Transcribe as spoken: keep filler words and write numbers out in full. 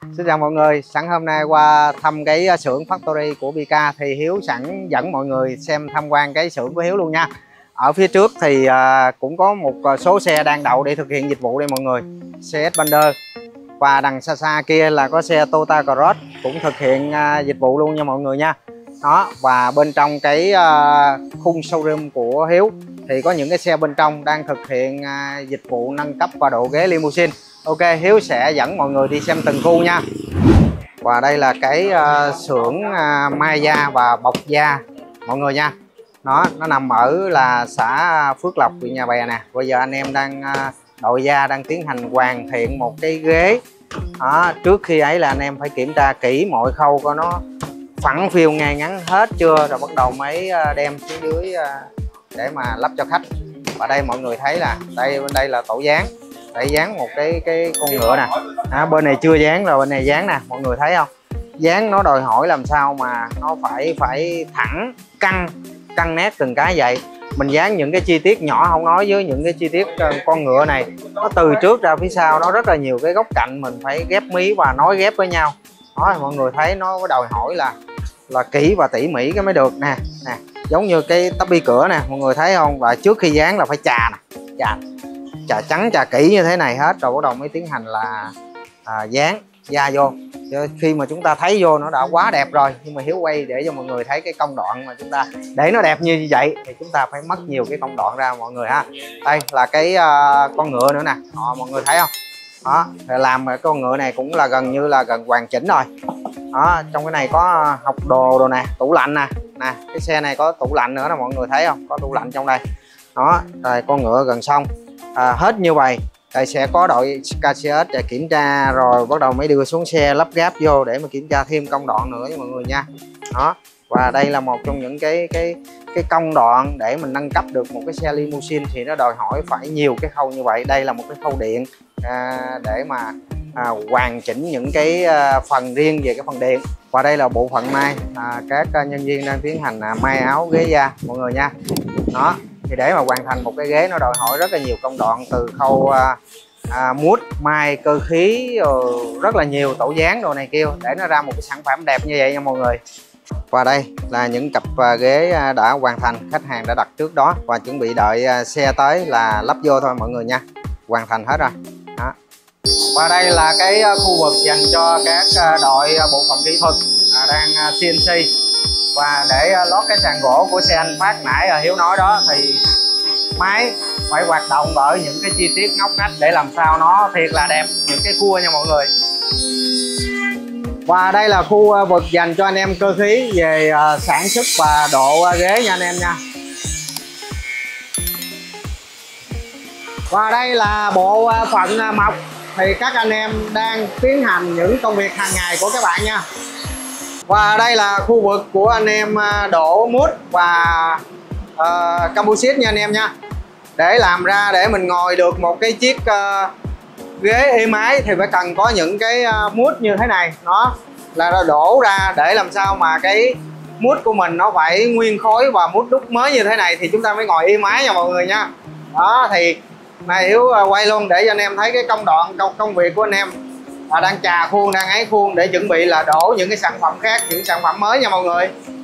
Xin chào mọi người, sẵn hôm nay qua thăm cái xưởng factory của bê ca thì Hiếu sẵn dẫn mọi người xem tham quan cái xưởng của Hiếu luôn nha. Ở phía trước thì cũng có một số xe đang đậu để thực hiện dịch vụ đây mọi người, xê ét Thunder, và đằng xa xa kia là có xe Toyota Cross cũng thực hiện dịch vụ luôn nha mọi người nha. Đó, và bên trong cái khung showroom của Hiếu thì có những cái xe bên trong đang thực hiện dịch vụ nâng cấp và độ ghế limousine. Ok, Hiếu sẽ dẫn mọi người đi xem từng khu nha. Và đây là cái uh, xưởng uh, mai da và bọc da mọi người nha. Nó nó nằm ở là xã Phước Lộc, huyện Nhà Bè nè. Bây giờ anh em đang uh, đội da đang tiến hành hoàn thiện một cái ghế. Đó, trước khi ấy là anh em phải kiểm tra kỹ mọi khâu coi nó phẳng phiu ngay ngắn hết chưa, rồi bắt đầu mới uh, đem xuống dưới uh, để mà lắp cho khách. Và đây mọi người thấy là đây bên đây là tổ dán. Để dán một cái cái con ngựa nè, à, bên này chưa dán rồi bên này dán nè, mọi người thấy không? Dán nó đòi hỏi làm sao mà nó phải phải thẳng, căng căng nét từng cái vậy. Mình dán những cái chi tiết nhỏ không nói, với những cái chi tiết con ngựa này nó từ trước ra phía sau nó rất là nhiều cái góc cạnh mình phải ghép mí và nối ghép với nhau. Đó, mọi người thấy nó đòi hỏi là là kỹ và tỉ mỉ cái mới được nè. Nè, giống như cái tắp bi cửa nè, mọi người thấy không? Và trước khi dán là phải chà nè, chà chà trắng chà kỹ như thế này hết rồi bắt đầu mới tiến hành là à, dán da vô. Chứ khi mà chúng ta thấy vô nó đã quá đẹp rồi, nhưng mà Hiếu quay để cho mọi người thấy cái công đoạn mà chúng ta để nó đẹp như vậy thì chúng ta phải mất nhiều cái công đoạn ra mọi người ha. Đây là cái uh, con ngựa nữa nè. Đó, mọi người thấy không? Đó, làm cái con ngựa này cũng là gần như là gần hoàn chỉnh rồi. Đó, trong cái này có học đồ đồ nè, tủ lạnh nè. Nè, cái xe này có tủ lạnh nữa nè, mọi người thấy không? Có tủ lạnh trong đây. Đó, rồi con ngựa gần xong. À, hết như vậy đây sẽ có đội ca xê ét để kiểm tra rồi bắt đầu mới đưa xuống xe lắp ráp vô để mà kiểm tra thêm công đoạn nữa với mọi người nha. Đó, và đây là một trong những cái cái cái công đoạn để mình nâng cấp được một cái xe limousine thì nó đòi hỏi phải nhiều cái khâu như vậy. Đây là một cái khâu điện à, để mà à, hoàn chỉnh những cái à, phần riêng về cái phần điện. Và đây là bộ phận may, à, các nhân viên đang tiến hành à, may áo ghế da mọi người nha. Đó, thì để mà hoàn thành một cái ghế nó đòi hỏi rất là nhiều công đoạn, từ khâu à, à, mút, mai, cơ khí, rồi rất là nhiều tổ dán đồ này kia để nó ra một cái sản phẩm đẹp như vậy nha mọi người. Và đây là những cặp ghế đã hoàn thành, khách hàng đã đặt trước đó và chuẩn bị đợi xe tới là lắp vô thôi mọi người nha. Hoàn thành hết rồi. Đó. Và đây là cái khu vực dành cho các đội bộ phận kỹ thuật đang xê en xê. Và để lót cái sàn gỗ của xe anh Phát nãy Hiếu nói đó thì máy phải hoạt động bởi những cái chi tiết ngóc ngách để làm sao nó thiệt là đẹp những cái cua nha mọi người. Và đây là khu vực dành cho anh em cơ khí về sản xuất và độ ghế nha anh em nha. Và đây là bộ phận mộc thì các anh em đang tiến hành những công việc hàng ngày của các bạn nha. Và đây là khu vực của anh em đổ mút và uh, composite nha anh em nha. Để làm ra để mình ngồi được một cái chiếc uh, ghế êm ái thì phải cần có những cái uh, mút như thế này. Nó là đổ ra để làm sao mà cái mút của mình nó phải nguyên khối và mút đúc mới như thế này thì chúng ta mới ngồi êm ái nha mọi người nha. Đó thì này Hiếu uh, quay luôn để cho anh em thấy cái công đoạn công, công việc của anh em. À, đang chà khuôn, đang ấy khuôn để chuẩn bị là đổ những cái sản phẩm khác, những sản phẩm mới nha mọi người.